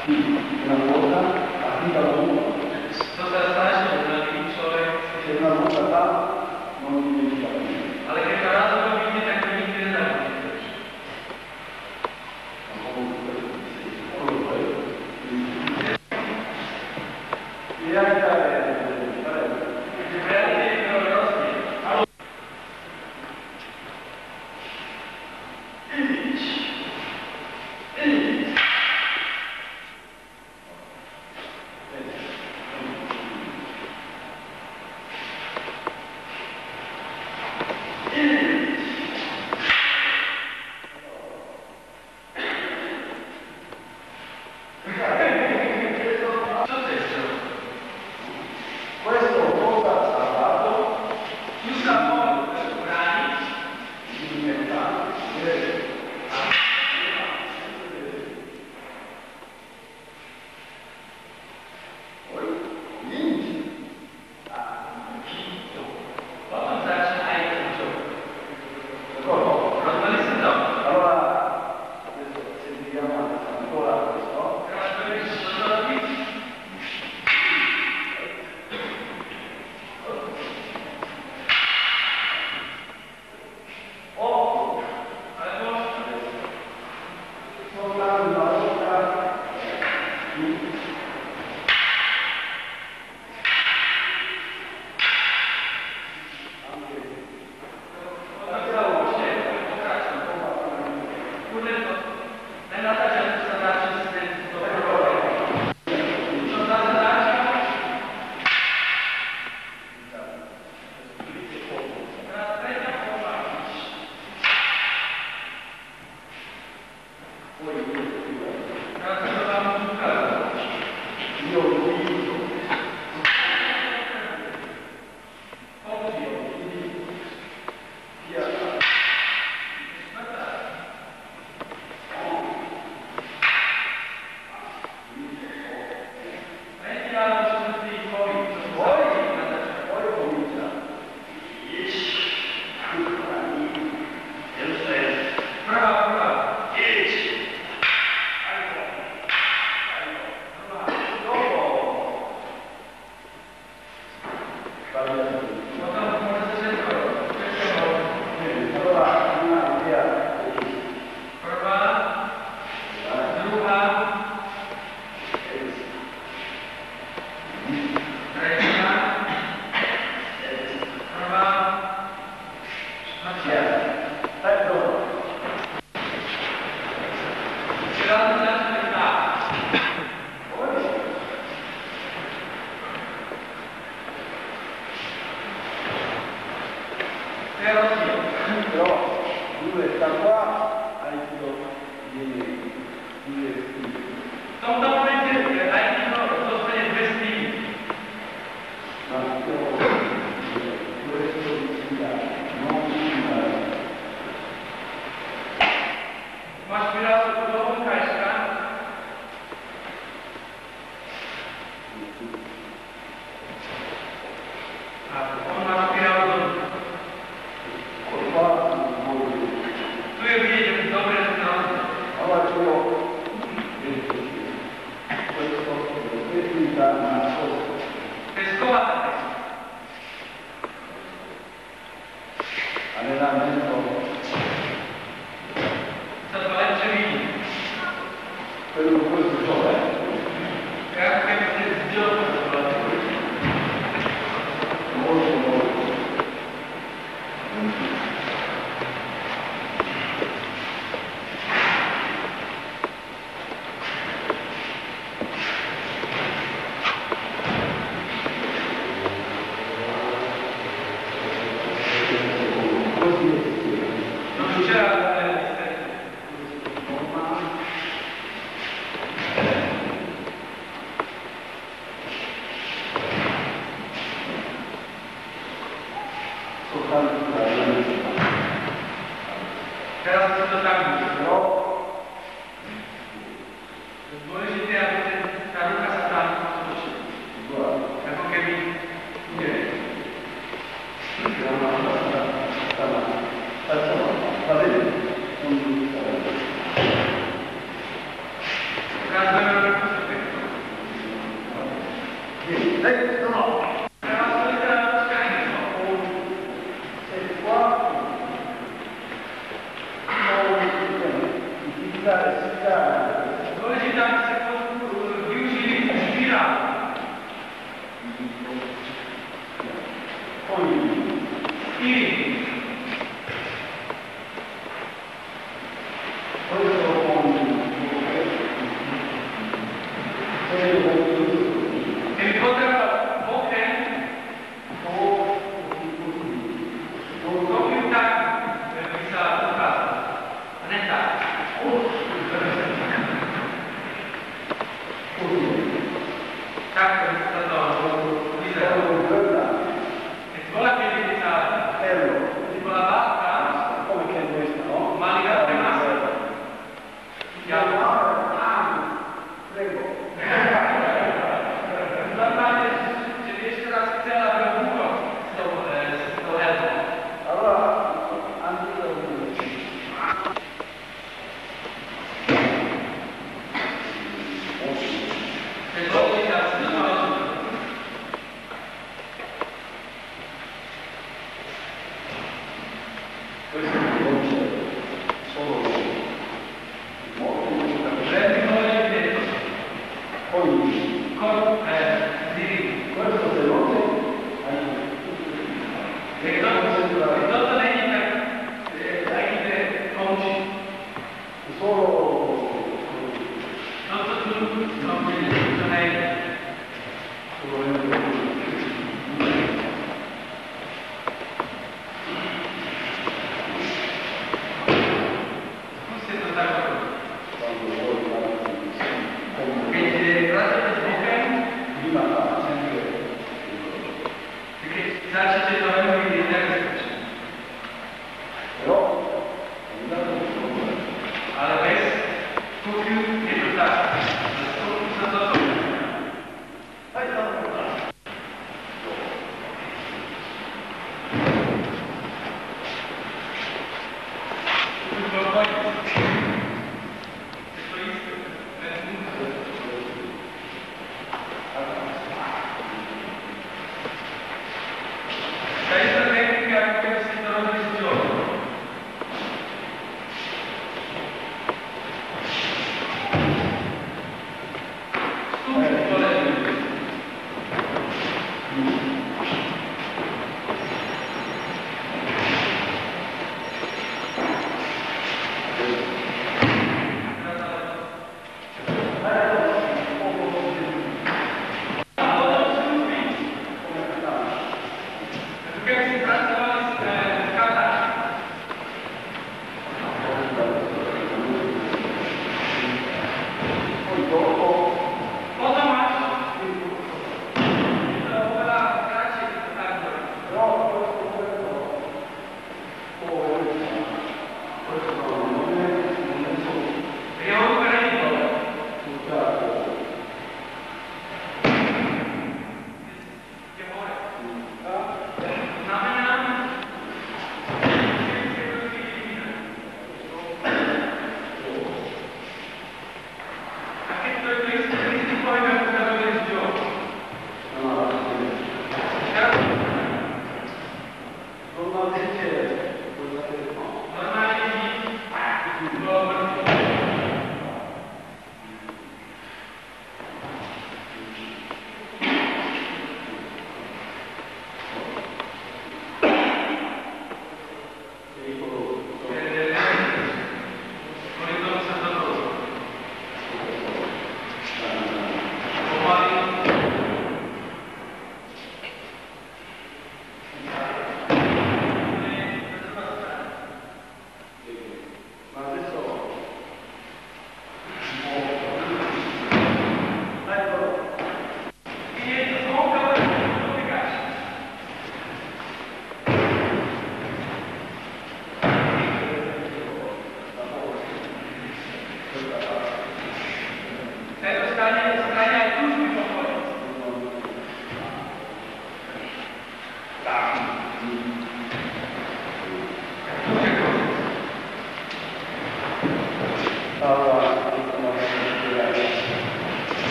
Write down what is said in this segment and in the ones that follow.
Sì, una cosa, arriva uno, Cosa facile da vincere? se una cosa fa, non dimentica più. Ale che parato non mi viene anche in da Ma comunque, solo quello. E anche però due sta qua, hai due vestiti. Ma io questo non allenamento quello che gioca molto molto Grazie.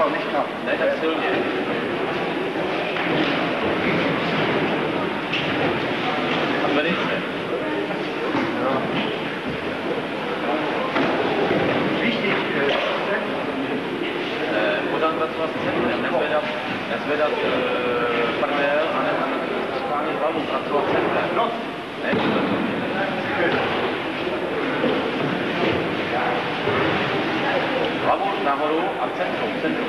No, nicht knapp. Ne, tak silně. A velice. Wichtig, Podám pracovat s centrem, nezvedat prdel a schválně hlavu, pracovat centrem. No. Ne, to. Hlavu nahoru a centrum.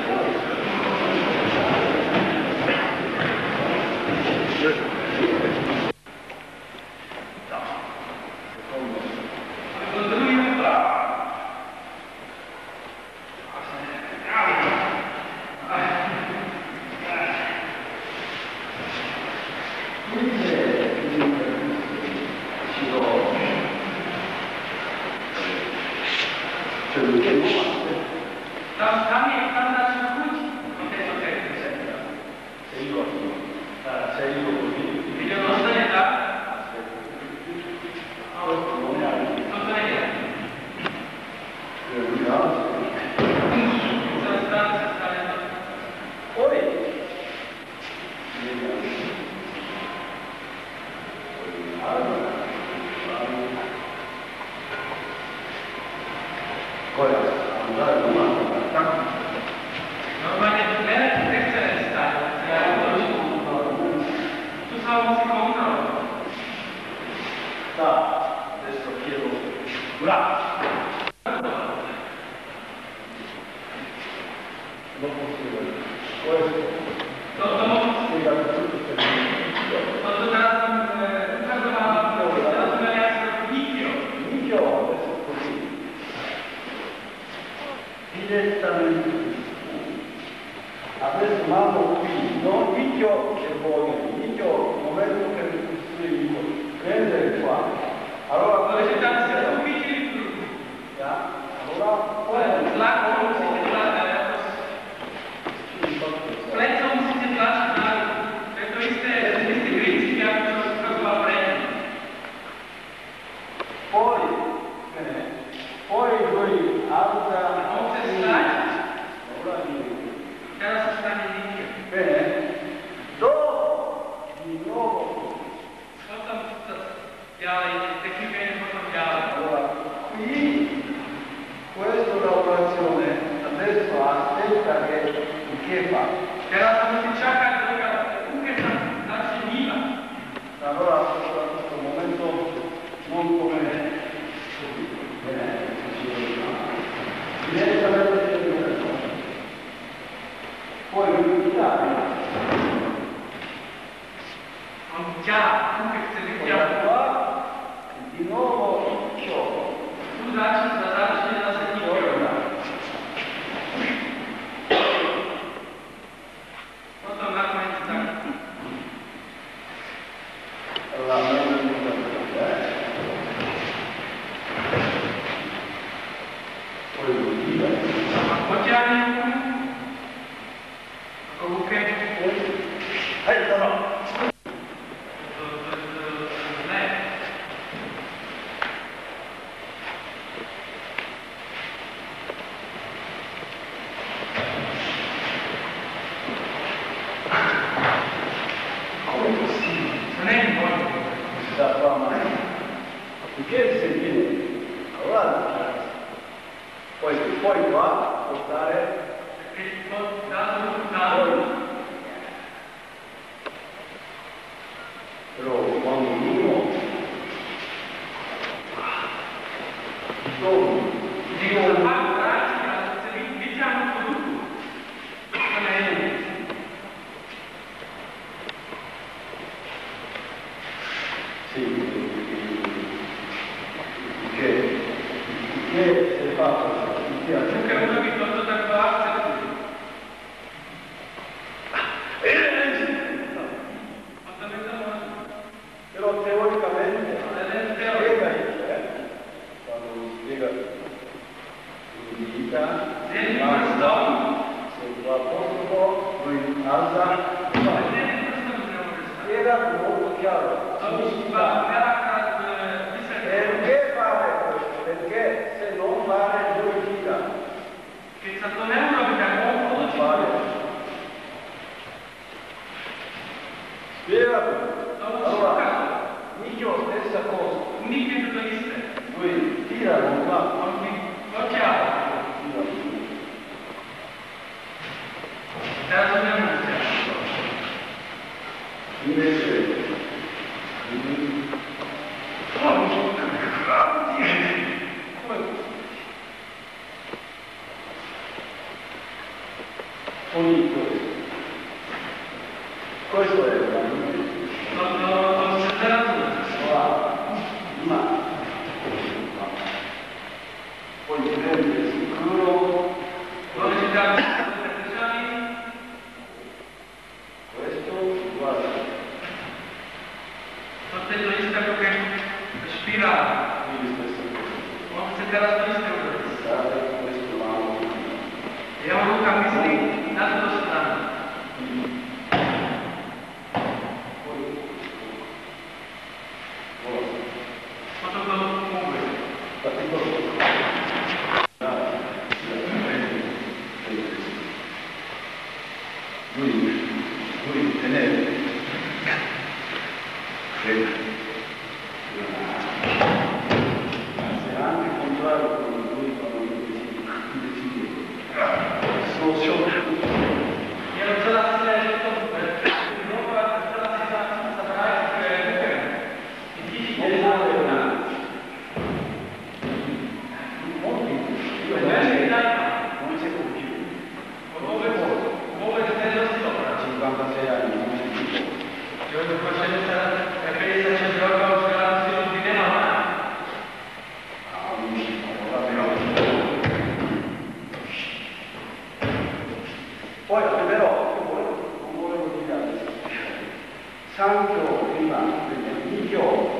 Adesso mando qui, non picchio che voglio, picchio il momento che mi prendere qua. Allora, poi lui alza bene, dopo di nuovo. Allora, qui questa lavorazione adesso aspetta che fa. Allora a questo momento non come direttamente poi riuscire qua di nuovo ciò. Perché se viene, allora poi qua può stare però quando uno che se fa però teoricamente quando spiega l'unità se va a posto lui alza spiega molto chiaro perché fare questo? Perché se non fare lui gira Che è stato un euro perché Bonito esto. Questo è veramente. Poi prende sicuro. Questo, guarda. Sorteggio di stato che respira. Non si terrà Questo l'amo. e ho un cammino nato strano. Lui tenere se anche contrario con lui quando decide sono sciolto E non c'è la stessa non la stessa saprai che difficile io non c'è più muove il sopra. 56 anni non c'è più Io non faccio pensa c'è gioco non di tema poi però non volevo dire adesso Santo prima migliore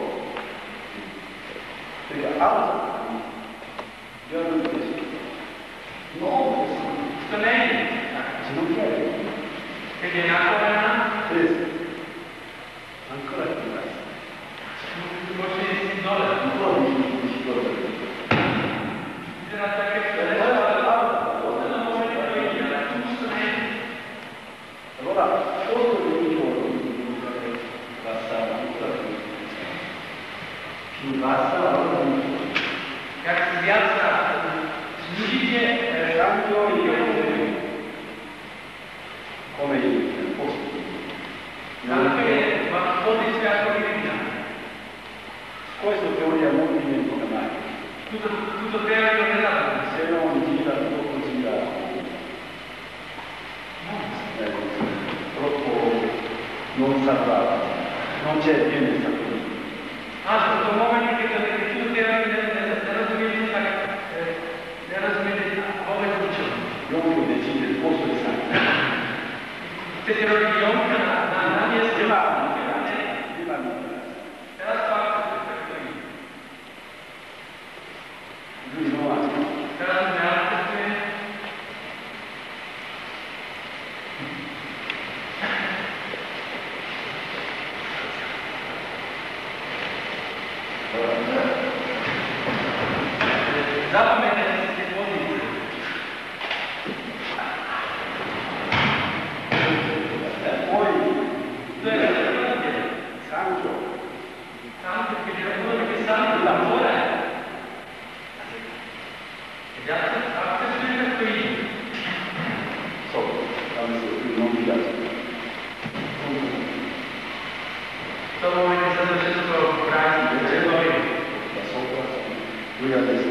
perché altro io non penso no sto lei se non chiede che viene ancora ancora più forse $10 ancora allora sotto di un giorno basta ancora più basta allora che si alza si dice tanto io come nel posto anche ma poi si apre di questo teoria movimento mai tutto teorico nella se non gira tutto gira troppo non saprà non c'è più nel sapore questo momento che tutto teorico nella sua come funziona Io decide il posto di sangue se ti lo dico non riesco prima era spazio lui non ha era un'altra lui adesso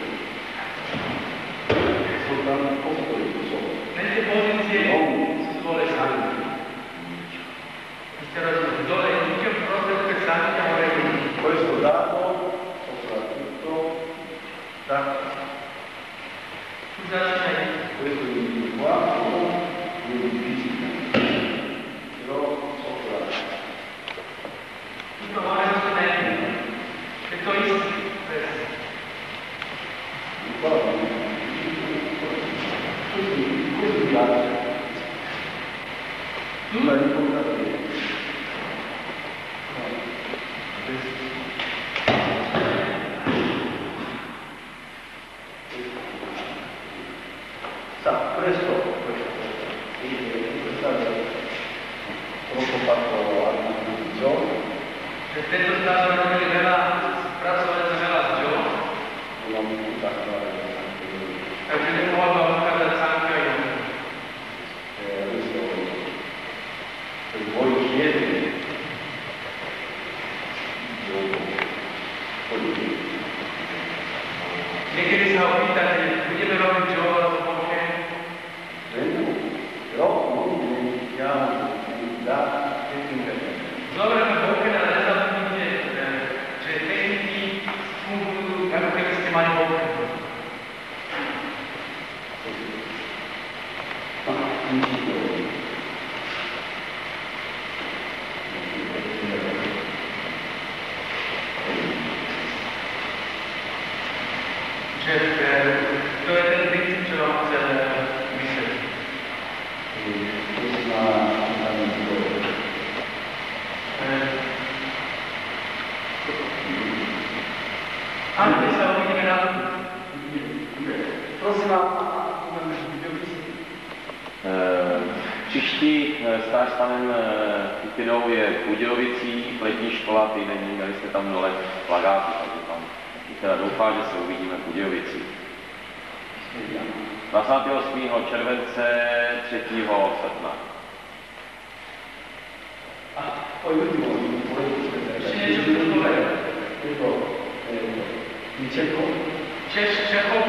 soltanto un posto di sopra nelle posizioni non si vuole sangue dove io proprio pensando che avrei questo dato soprattutto da questo individuato è difficile però sopra tutto male e poi questo piace tu l'hai ricordato bene sa questo è stato troppo fatto al giorno se te stato non mi rivela braccio del melaggio non mi fatto perché ne può avere sangue adesso se voi chiedete io poi e che ne sa vita che io me lo giorno vengo Že to je ten princip, co vám chce vysvětlit. Ano, my se uvidíme na to. Prosím vás, Příští stáž s panem Kytinou je v Budějovicích, letní škola, ty není, měli jste tam dole plagáty, takže tam teda doufám, že se uvidíme v Budějovicích. 28. července 3. srpna. Ještě něco k tomu. Čechov